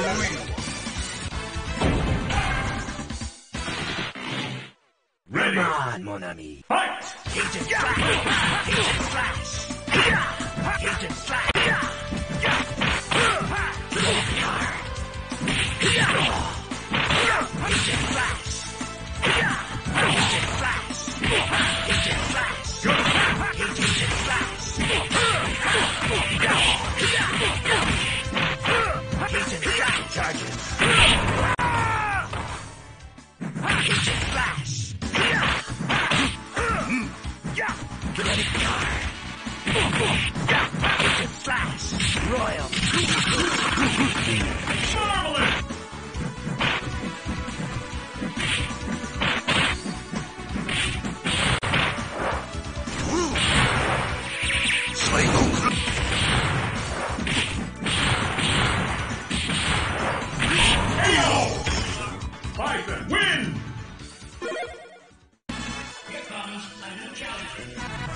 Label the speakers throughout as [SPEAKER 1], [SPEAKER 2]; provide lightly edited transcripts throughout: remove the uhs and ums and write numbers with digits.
[SPEAKER 1] Ready. Come on, mon ami.
[SPEAKER 2] Fight!
[SPEAKER 1] Agent Flash! Agent Flash! Agent Flash! Red card! Agent Flash! Agent Flash! Agent Flash! Agent Flash! Agent Flash charges! Agent Flash! Kinetic card! Agent Flash! Royal!
[SPEAKER 2] Marvelous! Bison, win!
[SPEAKER 3] Here comes a new challenger.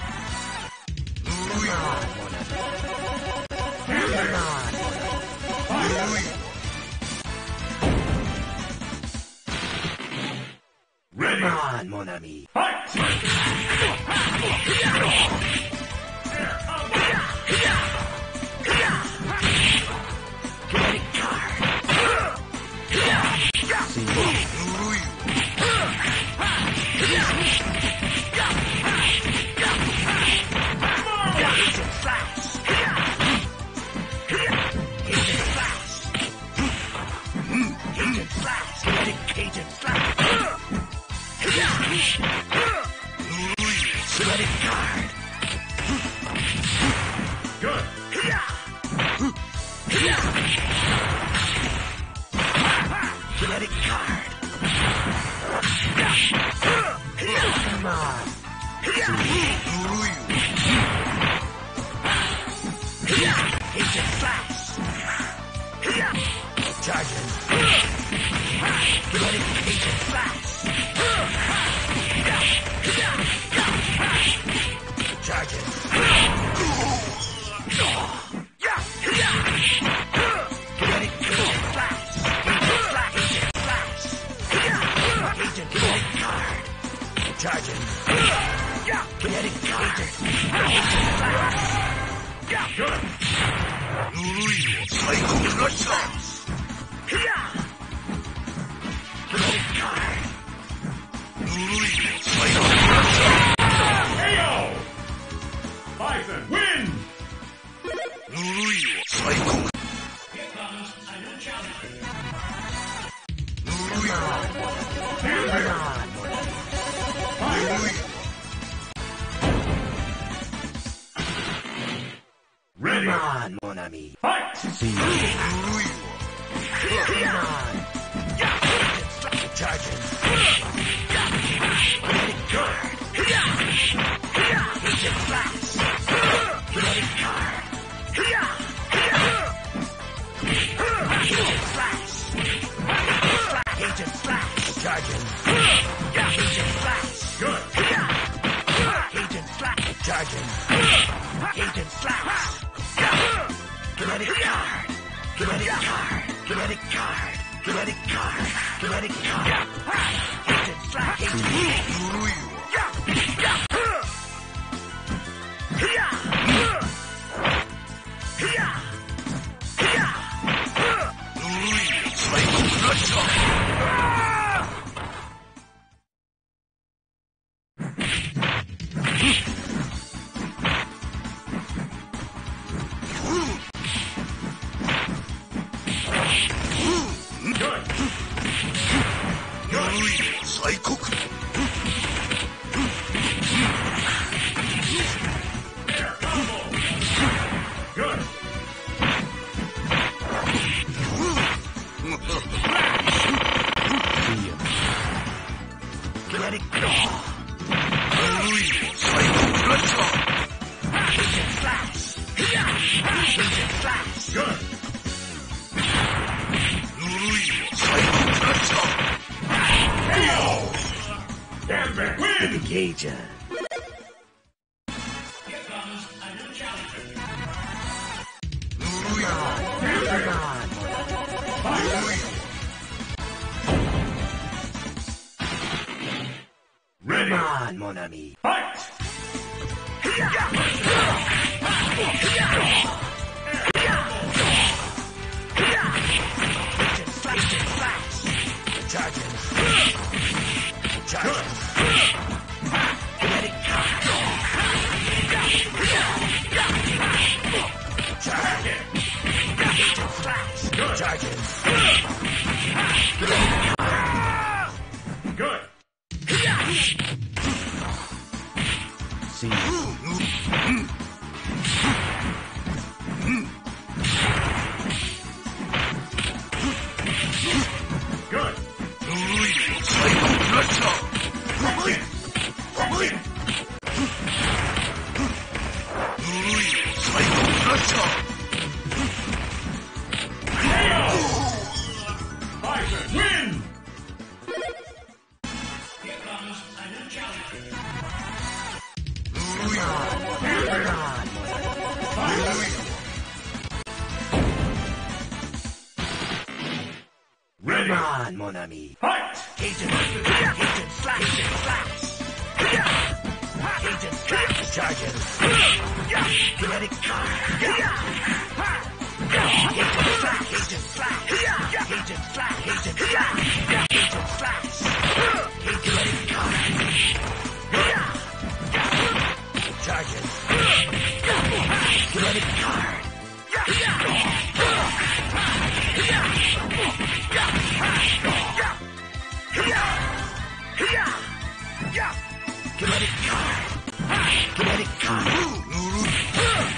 [SPEAKER 2] Ready.
[SPEAKER 1] Come on, mon ami.
[SPEAKER 2] Fight!
[SPEAKER 1] Kinetic card! Agent Flash! Agent Flash! Agent Flash! Kinetic Agent Flash! Kinetic card!
[SPEAKER 2] Good.
[SPEAKER 1] Kinetic card! Come on! Agent Flash! Charging! Kinetic Agent Flash! Charging! Kinetic Agent Flash! Agent Flash! Agent Kinetic card! Charging! Kinetic card! Agent Flash!
[SPEAKER 2] Good.
[SPEAKER 1] Kinetic card!
[SPEAKER 2] KO! Bison, win!
[SPEAKER 3] Here comes a new challenger.
[SPEAKER 2] Ready.
[SPEAKER 1] Come on, mon ami.
[SPEAKER 2] Fight!
[SPEAKER 1] Come on. Charging. Kinetic card. Agent Flash. Kinetic card. Agent Flash. Agent Flash. Charging. Agent Flash.
[SPEAKER 2] Good.
[SPEAKER 1] Agent Flash. Charging. Agent Flash. Kinetic card. Kinetic card. Kinetic card. Kinetic card. Kinetic card. Agent Flash.
[SPEAKER 2] Good.
[SPEAKER 1] Kinetic claw. Agent Flash. Agent Flash.
[SPEAKER 2] Good. KO! Stand back, win!
[SPEAKER 1] Engager.
[SPEAKER 3] Here comes a new challenger.
[SPEAKER 1] Come on.
[SPEAKER 2] Fight! Ready.
[SPEAKER 1] Come on, mon ami.
[SPEAKER 2] Fight!
[SPEAKER 1] Agent Flash. Charging. Charging. Kinetic card. Charging. Agent Flash. Charging.
[SPEAKER 2] Good.
[SPEAKER 1] See.
[SPEAKER 2] Good. Bison win!
[SPEAKER 3] Here comes a new challenger.
[SPEAKER 2] Ready.
[SPEAKER 1] Come on, mon ami.
[SPEAKER 2] Fight!
[SPEAKER 1] Agent Flash. Agent Flash. Charging. Kinetic card. Agent Flash. Agent Flash. Agent Flash. Agent Flash. Agent Flash. Kinetic card. Charging. Kinetic card. Kinetic card. Kinetic card.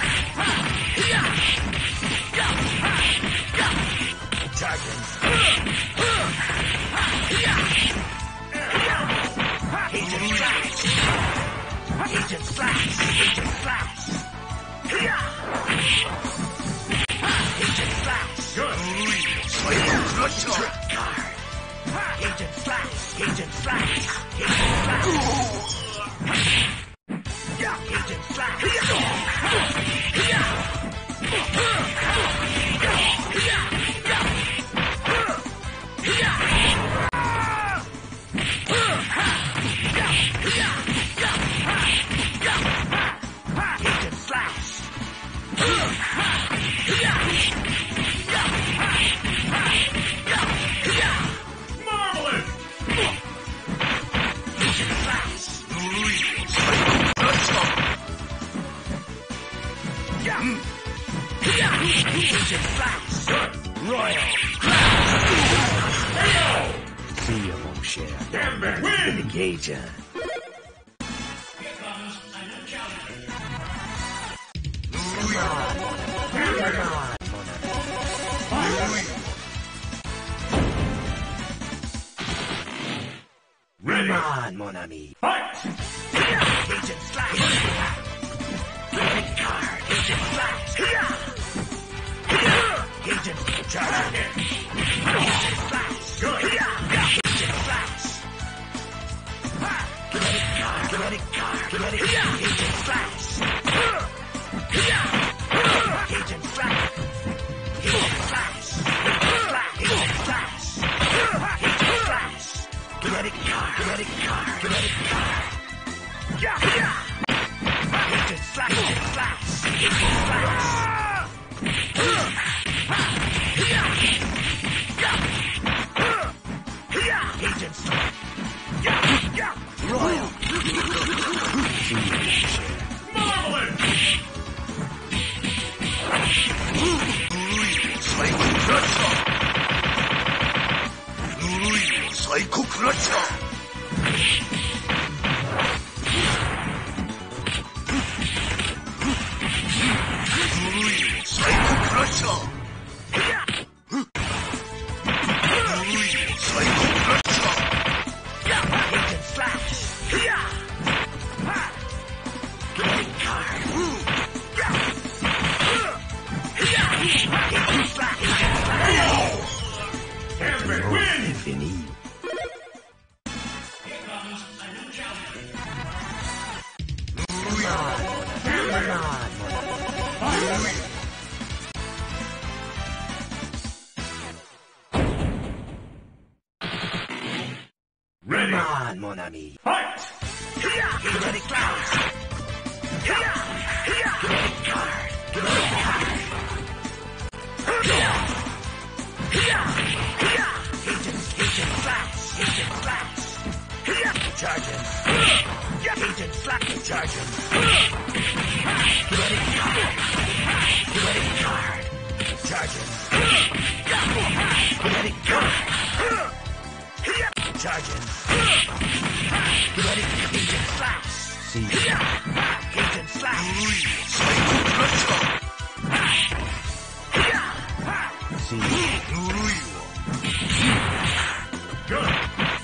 [SPEAKER 1] Charging. Agent Flash. Agent Flash. Agent Flash. Agent Flash.
[SPEAKER 2] Good.
[SPEAKER 1] Card. Agent Flash. Agent Flash. Agent Flash. Agent Flash. Agent Flash.
[SPEAKER 2] Marvelous!
[SPEAKER 1] Agent Flash. Agent Flash. Royal. See you, mon cher.
[SPEAKER 2] Gambit win!
[SPEAKER 1] Agent.
[SPEAKER 3] Here comes a new challenger.
[SPEAKER 2] Ready.
[SPEAKER 1] Come on, mon ami.
[SPEAKER 2] Fight!
[SPEAKER 1] Agent Flash. Kinetic card. Agent Flash. Agent Charge. Agent Flash.
[SPEAKER 2] Good.
[SPEAKER 1] Agent Flash. Kinetic card. Kinetic card. Kinetic Agent Flash. Agent Flash. Agent Flash. Agent Flash. Agent Flash. Kinetic card. Kinetic card. Kinetic card. Agent Flash. Agent Flash. Agent Flash. Agent Flash. Royal.
[SPEAKER 2] Marvelous!
[SPEAKER 1] Agent Flash. Kinetic card. Agent Flash.
[SPEAKER 2] Gambit win!
[SPEAKER 1] Infini.
[SPEAKER 3] Here comes a new challenger.
[SPEAKER 2] Ready.
[SPEAKER 1] Come on, mon ami.
[SPEAKER 2] Fight!
[SPEAKER 1] See. Agent Slash. See.
[SPEAKER 2] Good.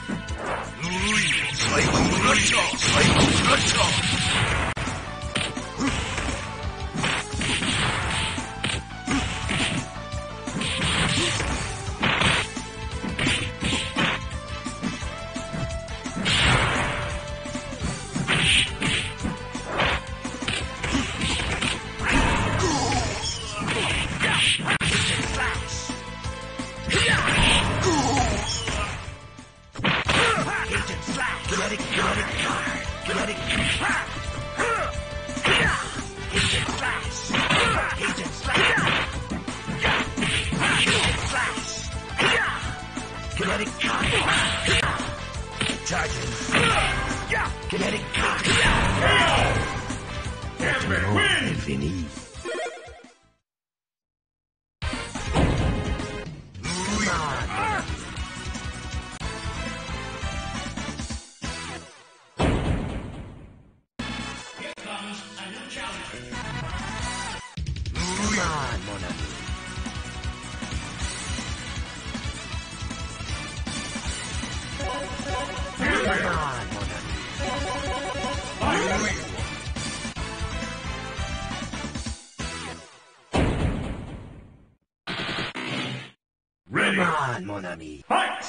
[SPEAKER 2] Ready.
[SPEAKER 1] Come on, mon ami.
[SPEAKER 2] Fight!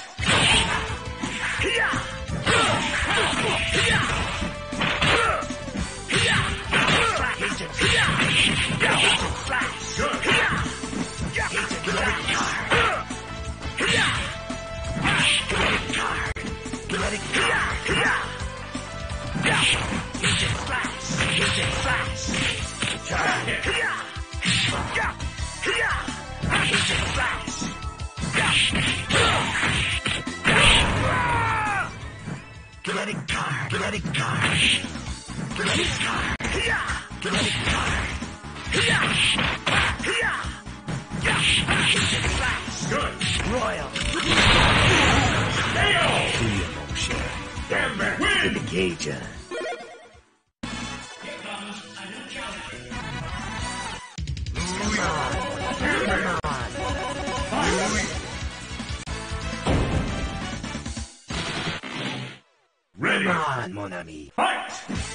[SPEAKER 2] Good.
[SPEAKER 1] Royal.
[SPEAKER 2] KO!
[SPEAKER 1] See you, mon cher.
[SPEAKER 2] Damn it, win!
[SPEAKER 1] The Cajun.
[SPEAKER 3] Here comes a new challenger.
[SPEAKER 2] Ready.
[SPEAKER 1] Come on, mon ami.
[SPEAKER 2] Fight!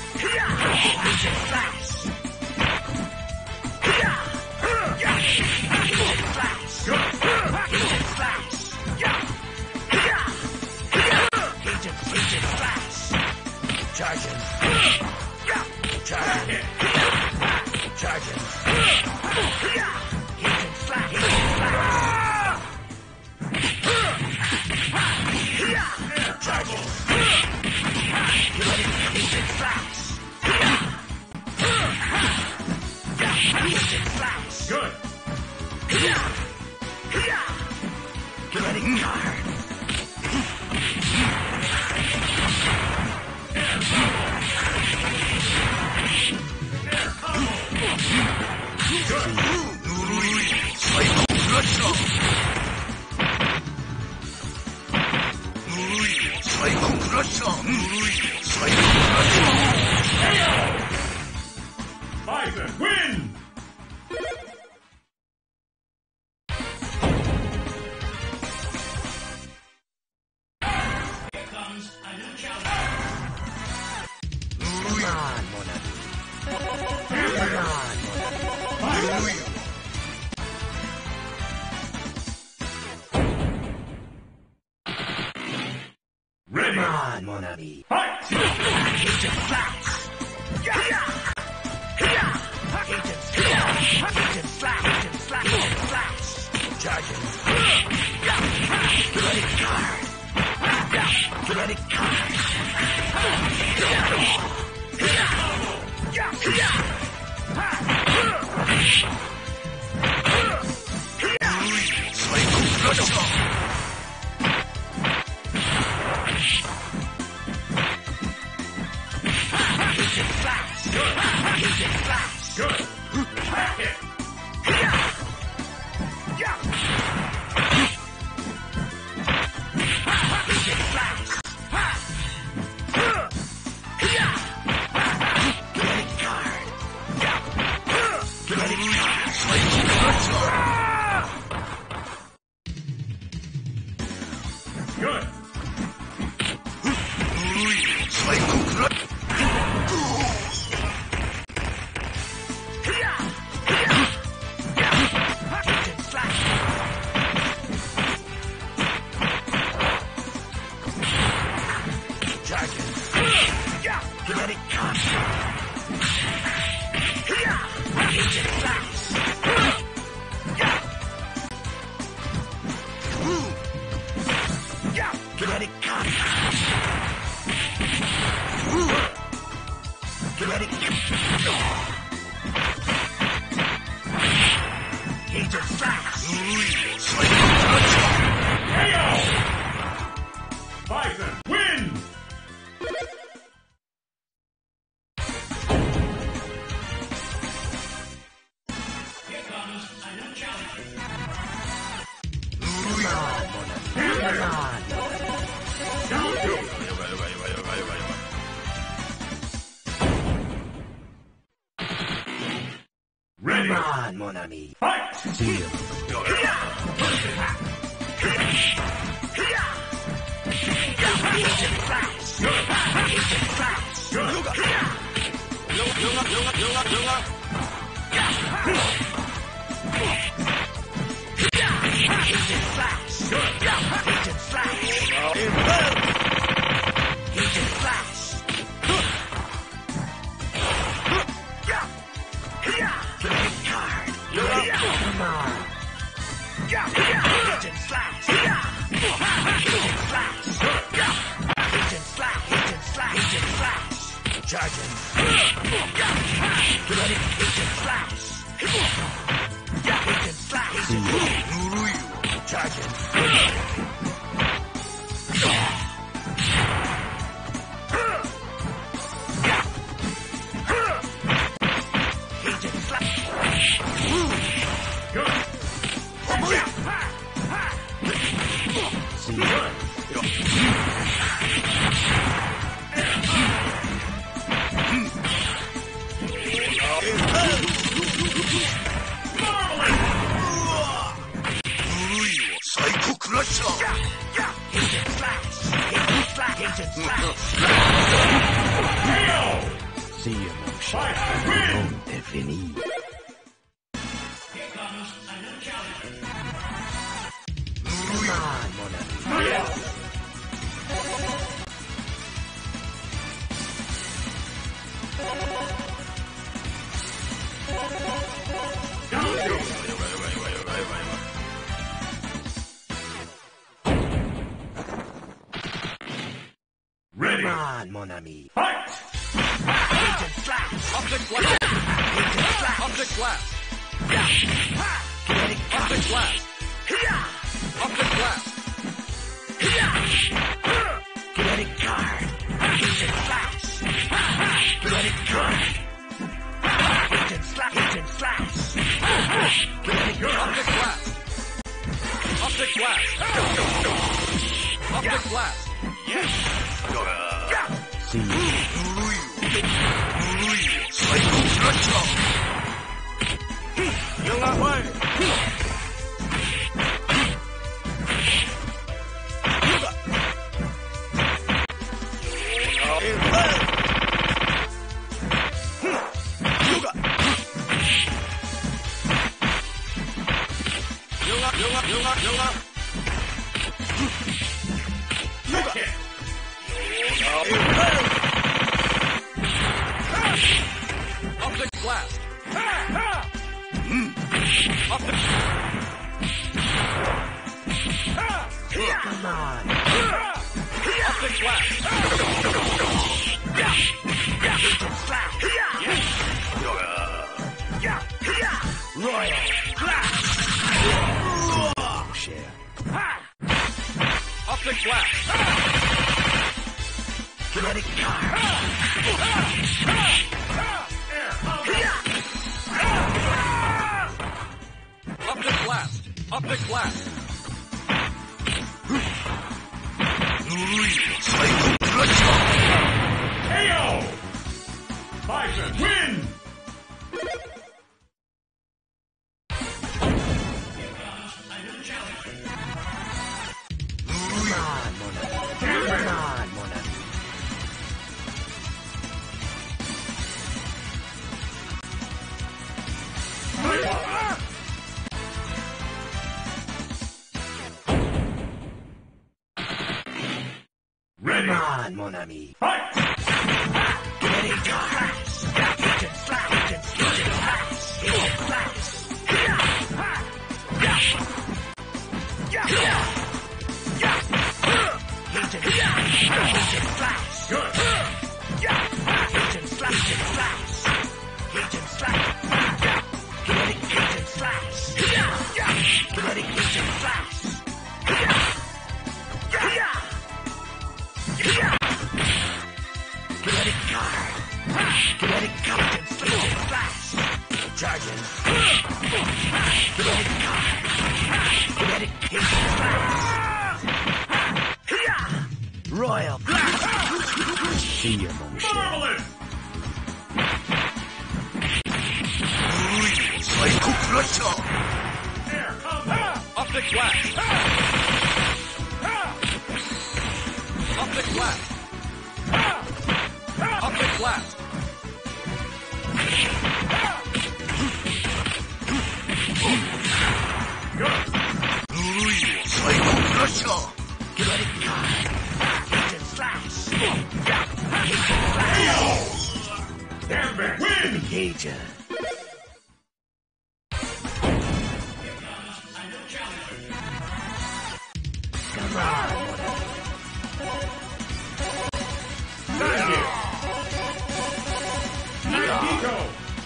[SPEAKER 2] Good. Bison, win!
[SPEAKER 3] Here comes a new challenger.
[SPEAKER 1] Come on, mon ami. Come on, mon ami.
[SPEAKER 2] Ready.
[SPEAKER 1] Come on, mon ami.
[SPEAKER 2] Fight! Good. Pack it.
[SPEAKER 1] Let it come. Agent Flash. Let it come. Let it come. Agent Flash.
[SPEAKER 2] KO! Bison wins!
[SPEAKER 3] Here comes a new challenger.
[SPEAKER 1] Come on.
[SPEAKER 2] Down two! Ready!
[SPEAKER 1] Come on, mon ami.
[SPEAKER 2] Fight!
[SPEAKER 1] See you. Agent Flash. Agent Flash.
[SPEAKER 2] Good!
[SPEAKER 1] Agent Flash. Agent Flash. Agent Flash. Credit card. Come on. Agent Flash. Agent Flash. Agent Flash. Agent Flash. Agent Flash. Charging. Credit Agent Flash. Agent Flash. Charging. Agent Flash.
[SPEAKER 2] Good!
[SPEAKER 1] Agent Flash. Agent Flash. Agent Flash.
[SPEAKER 2] KO!
[SPEAKER 1] See you, mon cher.
[SPEAKER 2] Bison wins!
[SPEAKER 1] C'est fini.
[SPEAKER 3] Here comes a new challenger.
[SPEAKER 1] Come on, mon ami.
[SPEAKER 2] KO! Down two! Ready!
[SPEAKER 1] Come on, mon ami.
[SPEAKER 2] Fight!
[SPEAKER 1] Agent Flash.
[SPEAKER 4] Object blast!
[SPEAKER 1] Agent Flash.
[SPEAKER 4] Object blast!
[SPEAKER 1] Kinetic
[SPEAKER 4] Object blast! Object blast!
[SPEAKER 1] Kinetic card. Agent Flash. Kinetic card. Agent Flash. Agent Flash. Kinetic card.
[SPEAKER 4] Object blast! Object blast! Object blast!
[SPEAKER 1] See you.
[SPEAKER 2] Kick!
[SPEAKER 4] Object blast! Object...
[SPEAKER 1] Come on.
[SPEAKER 4] Object blast!
[SPEAKER 1] Agent Flash. Royal Flash. Share.
[SPEAKER 4] Object blast!
[SPEAKER 1] Kinetic card.
[SPEAKER 4] Object blast! Object blast!
[SPEAKER 2] KO! Bison wins!
[SPEAKER 3] Here comes a new challenger.
[SPEAKER 1] Come on, mon ami. Come on, mon ami.
[SPEAKER 2] Ready!
[SPEAKER 1] Come on, mon ami.
[SPEAKER 2] Fight!
[SPEAKER 1] Kinetic Charging. Kinetic Cajun Slash. Royal Blast. See you, mon cher.
[SPEAKER 2] Marvelous! Air combat!
[SPEAKER 4] Optic blast. Optic blast. Optic blast.
[SPEAKER 1] Kinetic Cajun Slash.
[SPEAKER 2] Gambit win!
[SPEAKER 1] Cajun. Come on.
[SPEAKER 2] Thank you! Nico!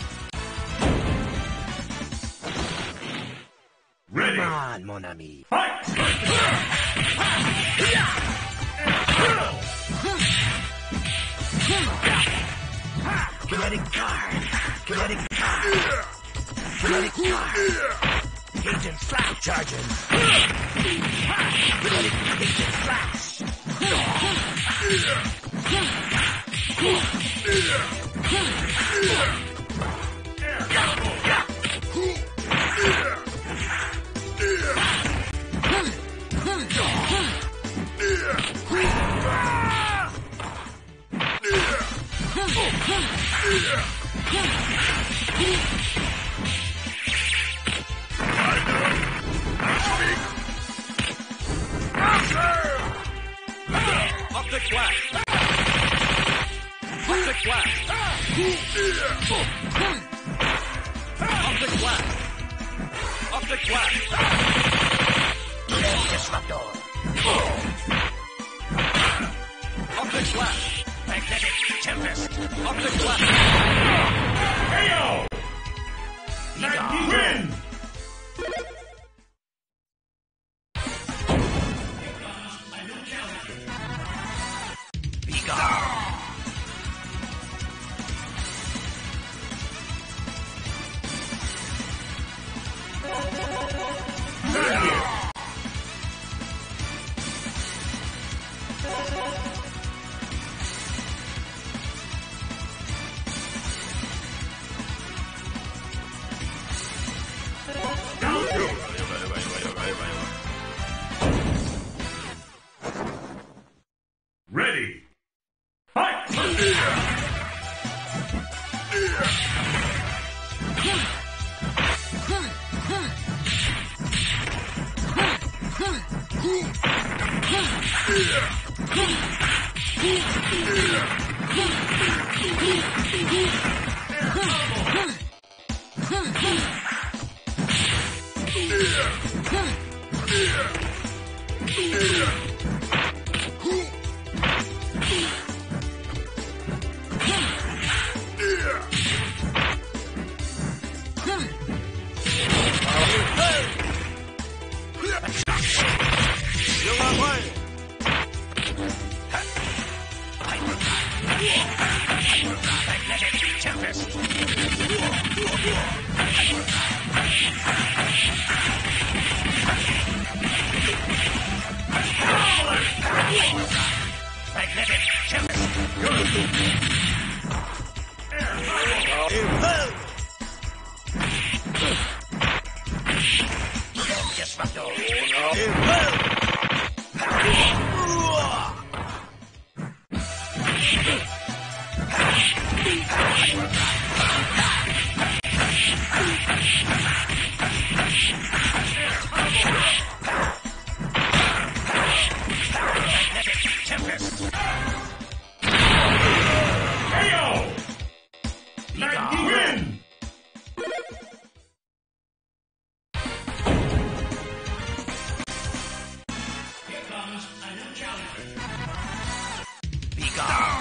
[SPEAKER 2] Ready!
[SPEAKER 1] Come on, mon ami.
[SPEAKER 2] Fight!
[SPEAKER 1] Kinetic card. Kinetic card. Kinetic card. Cajun Slash charging. Kinetic Cajun Slash.
[SPEAKER 4] Optic blast. Optic blast. Optic blast. Optic blast.
[SPEAKER 1] Disruptor.
[SPEAKER 4] Optic blast.
[SPEAKER 1] Magnetic Tempest.
[SPEAKER 4] Optic blast.
[SPEAKER 2] KO! Nike win! Thank you! Down two! Ready! Fight!
[SPEAKER 1] Magnetic Tempest. Magnetic Tempest. Disruptor. Tempest.
[SPEAKER 2] KO! Nike win!
[SPEAKER 3] Here comes a new challenger.
[SPEAKER 1] Be gone.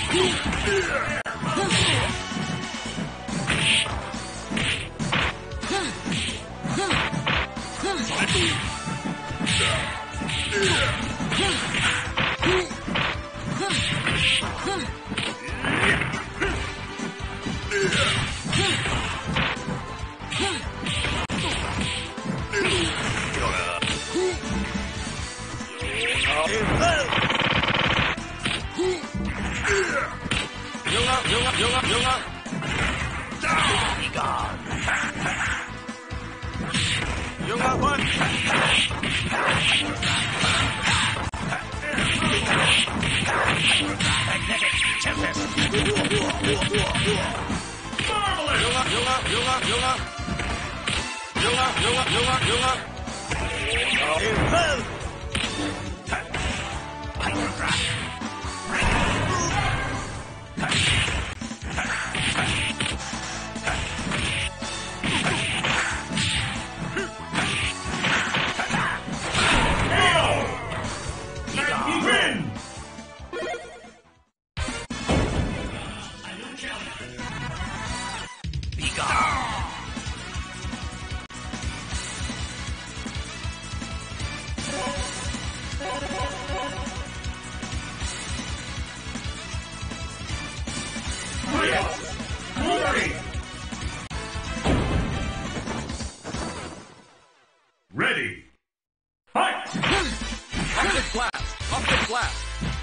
[SPEAKER 2] Ready. Fight!
[SPEAKER 4] Optic blast! Optic blast!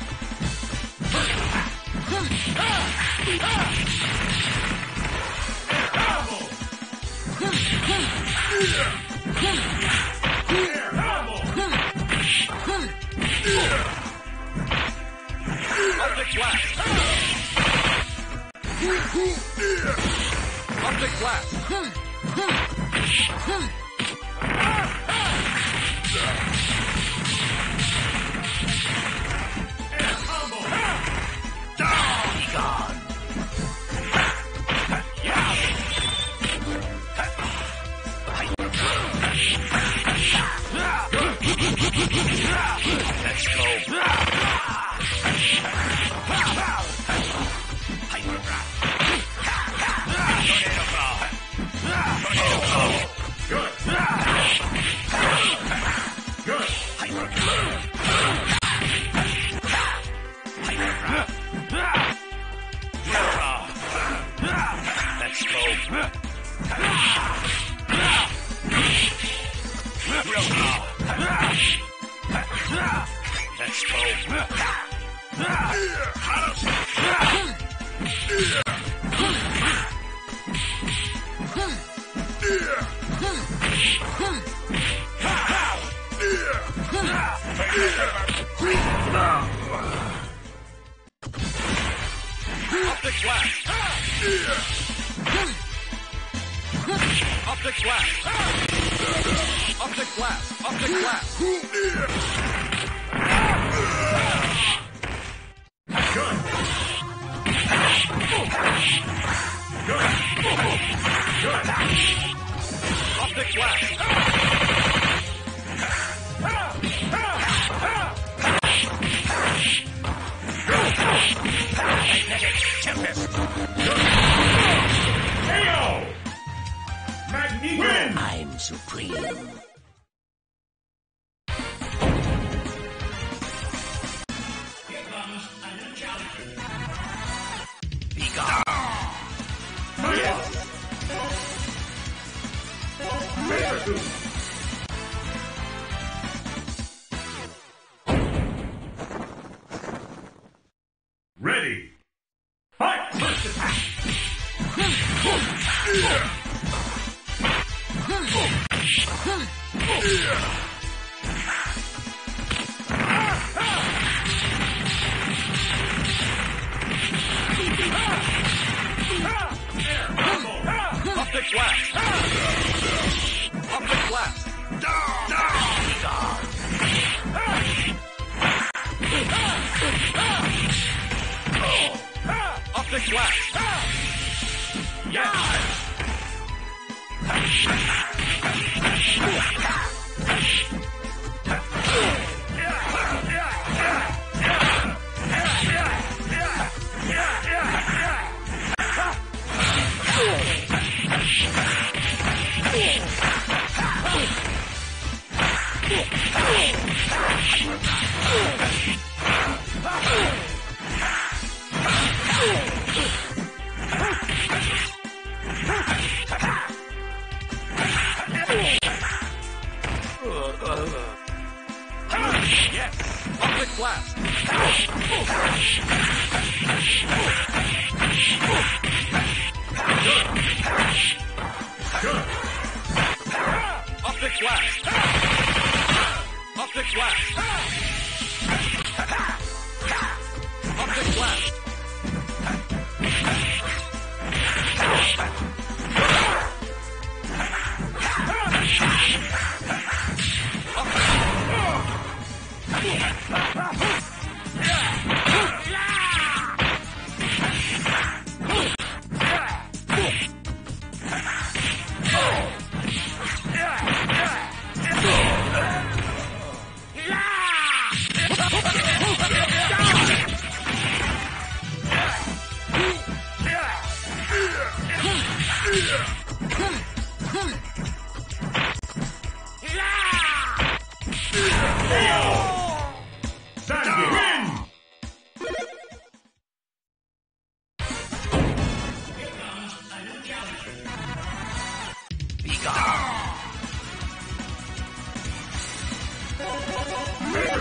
[SPEAKER 4] Optic blast! Optic blast! Optic blast! Optic blast! Optic blast! Optic blast!
[SPEAKER 2] Good.
[SPEAKER 4] Optic blast!
[SPEAKER 2] KO! Magnificent! Win!
[SPEAKER 1] I'm supreme.
[SPEAKER 2] Ready. Fight! First attack!
[SPEAKER 4] Optic blast! Optic blast! Optic blast! Yes!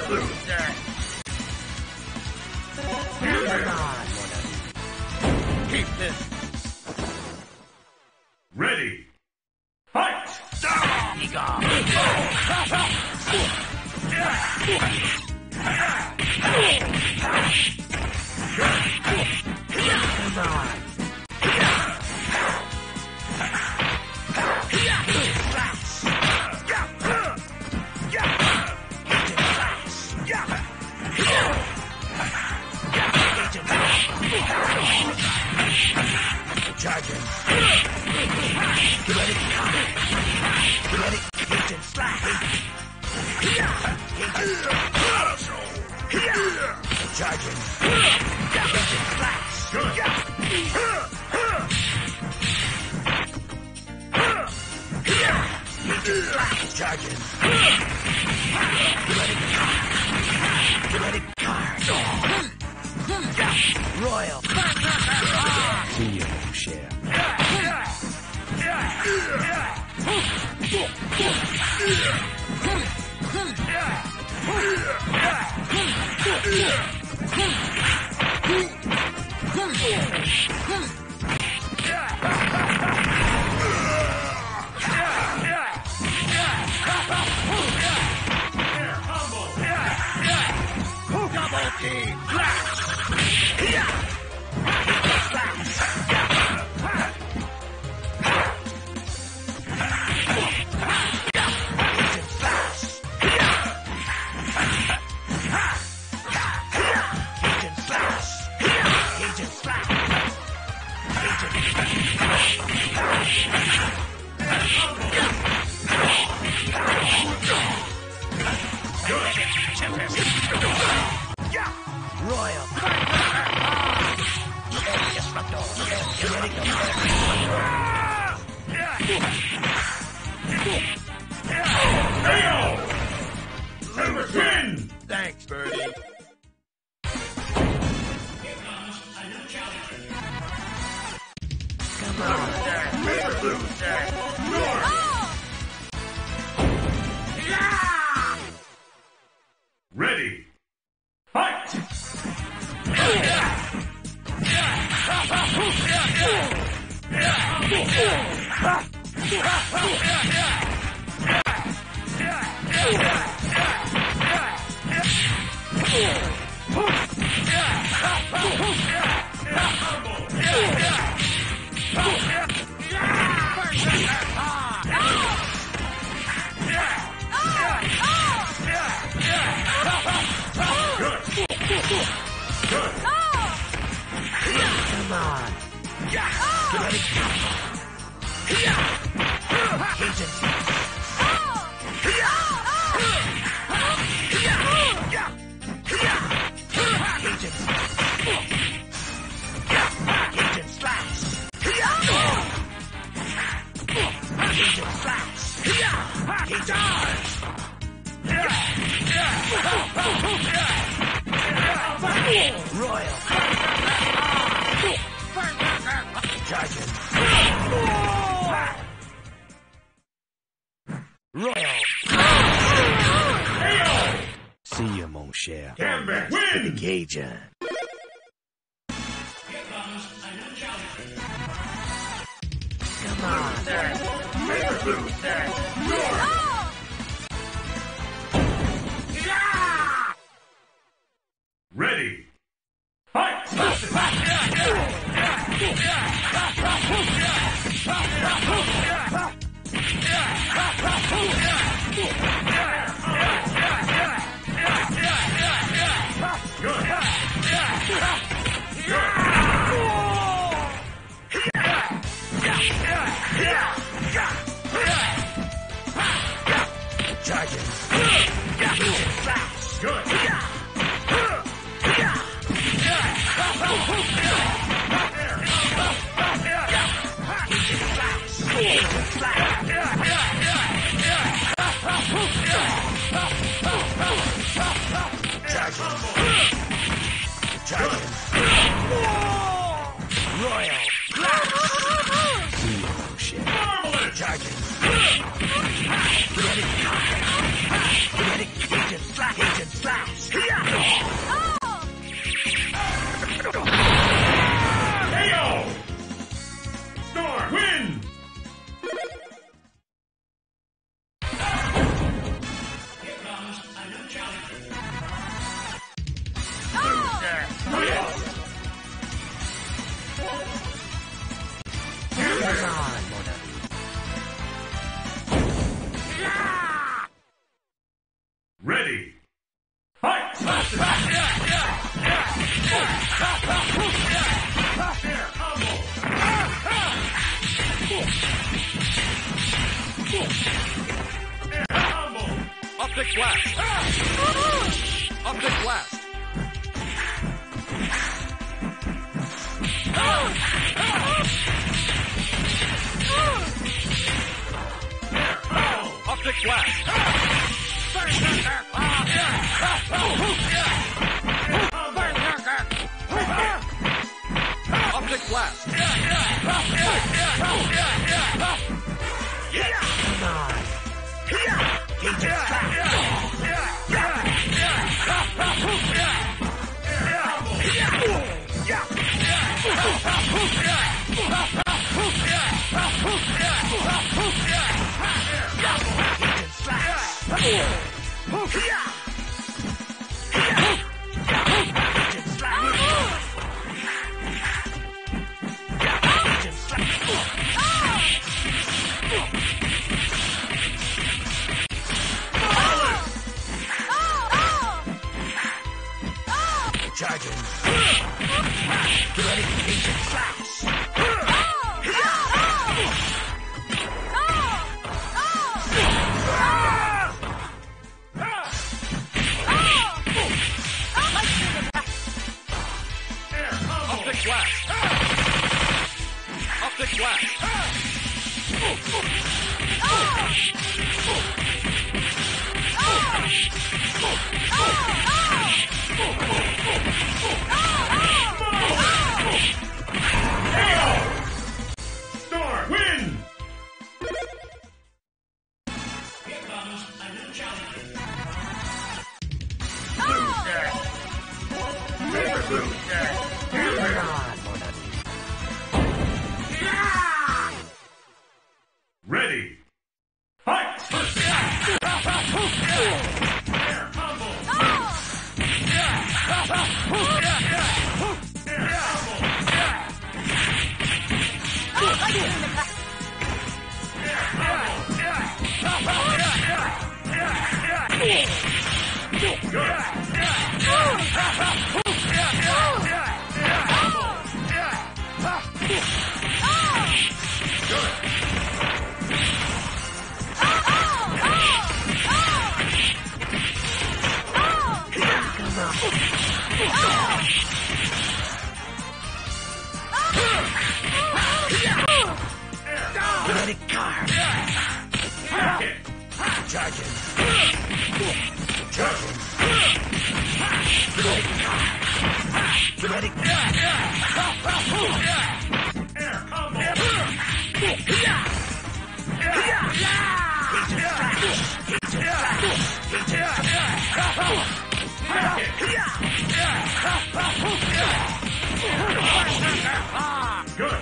[SPEAKER 1] loser. Come on, keep this.
[SPEAKER 2] Ready. Fight!
[SPEAKER 1] Come on. Charging. Let it come. Let it agent slash. Charging. Agent slash. Agent slash. Charging. Let it come. Let it card. Royal. See you, share. Double team. Royal.
[SPEAKER 2] Win!
[SPEAKER 1] Thanks, Birdie.
[SPEAKER 3] Here comes a new challenger.
[SPEAKER 1] Come on, loser.
[SPEAKER 2] Ready. Fight!
[SPEAKER 1] Come on. Let it come. Agent. Agent. Agent slash. Agent slash. Agent. Royal. Charging. Royal. See you, mon cher.
[SPEAKER 2] Gambit win!
[SPEAKER 1] Cajun.
[SPEAKER 3] Here comes a new challenger.
[SPEAKER 1] Come on.
[SPEAKER 2] Ready. Fight!
[SPEAKER 1] Charging.
[SPEAKER 2] Good.
[SPEAKER 1] Charging. Royal. See you, shit. Charging. Agent slash.
[SPEAKER 4] Optic blast. Optic blast. Optic blast. Optic blast.
[SPEAKER 1] Charging. Get ready, Agent Flash.
[SPEAKER 4] Optic blast. Optic blast.
[SPEAKER 2] Star, win!
[SPEAKER 3] Here comes a new challenger.
[SPEAKER 2] Ready! Fight! Air
[SPEAKER 1] Kinetic car. Charging. Charging. Kinetic car. Kinetic
[SPEAKER 2] Good!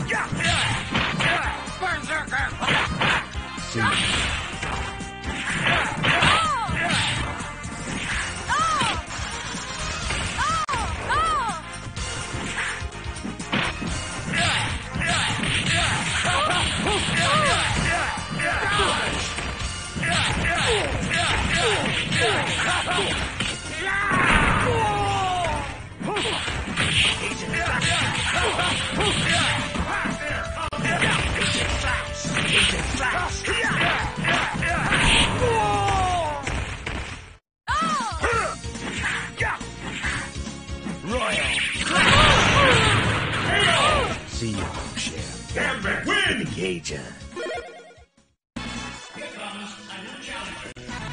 [SPEAKER 1] See you, Chef.
[SPEAKER 2] Gambit, win!
[SPEAKER 1] Cajun.
[SPEAKER 3] Here comes a new challenger.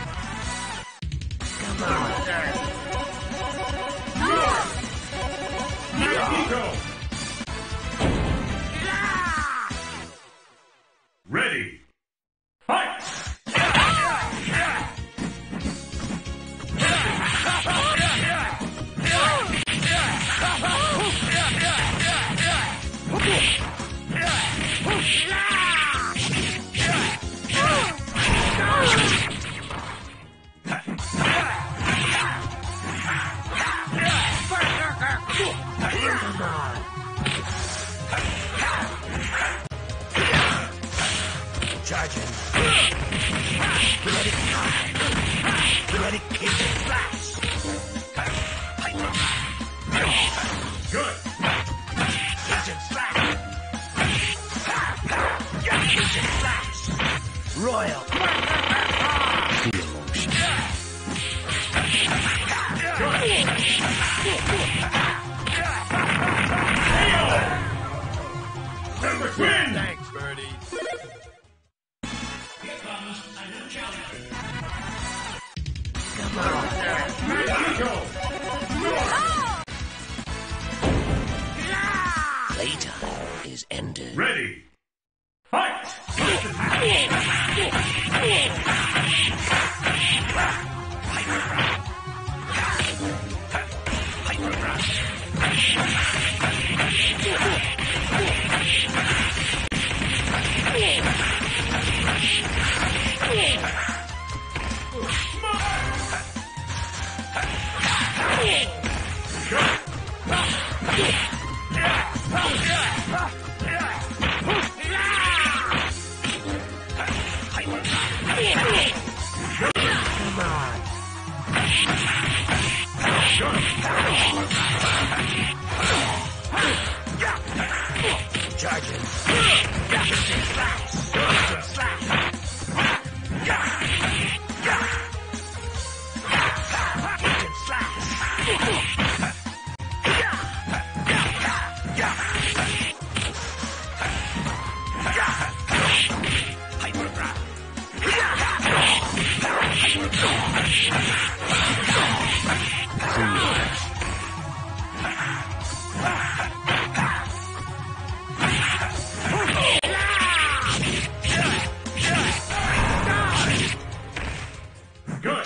[SPEAKER 1] Come on.
[SPEAKER 2] Nico! Ready! Fight!
[SPEAKER 1] Charging. Kinetic car. Kinetic Cajun Flash. royal.
[SPEAKER 5] The emotion.
[SPEAKER 2] Win!
[SPEAKER 4] Thanks, Birdie.
[SPEAKER 3] Here comes a new challenger.
[SPEAKER 1] Playtime is ended.
[SPEAKER 2] Ready! Fight! Good!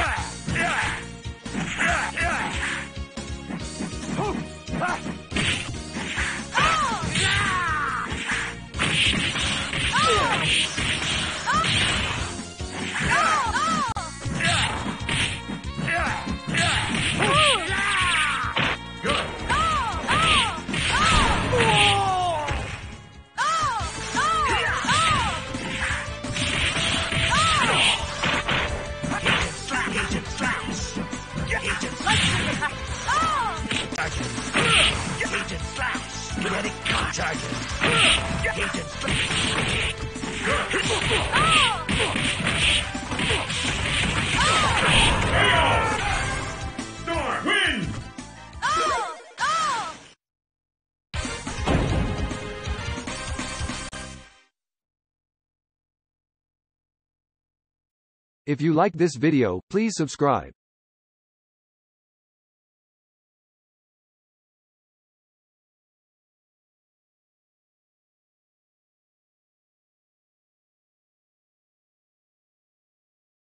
[SPEAKER 1] Agent Slash! Let it go! Charges! Agent Slash!
[SPEAKER 2] Storm! Win!
[SPEAKER 6] If you like this video, please subscribe.